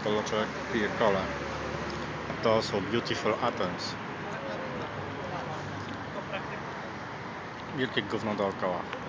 Koloczek pije kole. To są Beautiful Athens. Wielkie gówno dookoła.